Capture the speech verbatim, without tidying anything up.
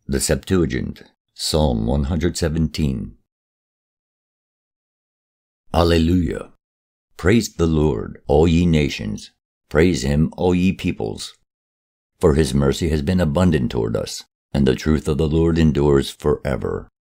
The Septuagint, Psalm one hundred seventeen. Alleluia! Praise the Lord, all ye nations. Praise him, all ye peoples. For his mercy has been abundant toward us, and the truth of the Lord endures forever.